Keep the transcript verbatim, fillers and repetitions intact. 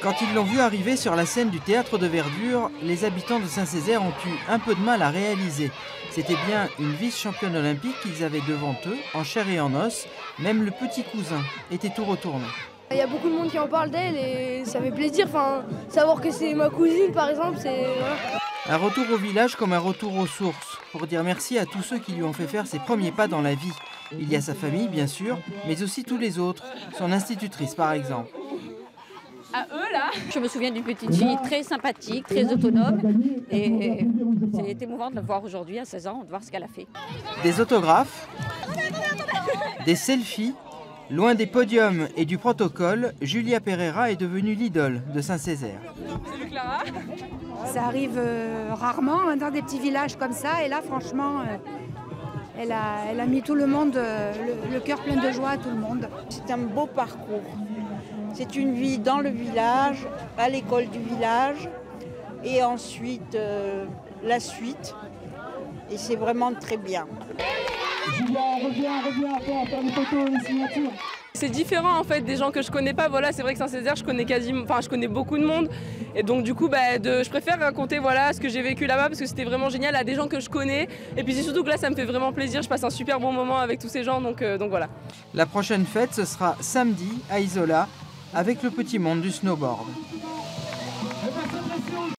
Quand ils l'ont vu arriver sur la scène du Théâtre de Verdure, les habitants de Saint-Césaire ont eu un peu de mal à réaliser. C'était bien une vice-championne olympique qu'ils avaient devant eux, en chair et en os. Même le petit cousin était tout retourné. Il y a beaucoup de monde qui en parle d'elle et ça fait plaisir. Enfin, savoir que c'est ma cousine, par exemple, c'est... Voilà. Un retour au village comme un retour aux sources, pour dire merci à tous ceux qui lui ont fait faire ses premiers pas dans la vie. Il y a sa famille, bien sûr, mais aussi tous les autres. Son institutrice, par exemple. À eux, là. Je me souviens d'une petite fille très sympathique, très autonome. Et c'est émouvant de la voir aujourd'hui, à seize ans, de voir ce qu'elle a fait. Des autographes, des selfies. Loin des podiums et du protocole, Julia Pereira est devenue l'idole de Saint-Césaire. Salut Clara. Ça arrive euh, rarement hein, dans des petits villages comme ça. Et là, franchement, euh, elle, a, elle a mis tout le monde, euh, le, le cœur plein de joie à tout le monde. C'est un beau parcours. C'est une vie dans le village, à l'école du village, et ensuite euh, la suite. Et c'est vraiment très bien. Julia, reviens, reviens, faire les photos, les signatures. C'est différent en fait des gens que je connais pas. Voilà, c'est vrai que Saint-Césaire, je connais quasiment, enfin je connais beaucoup de monde, et donc du coup, bah, de, je préfère raconter voilà ce que j'ai vécu là-bas parce que c'était vraiment génial à des gens que je connais. Et puis c'est surtout que là, ça me fait vraiment plaisir. Je passe un super bon moment avec tous ces gens, donc euh, donc voilà. La prochaine fête, ce sera samedi à Isola avec le petit monde du snowboard.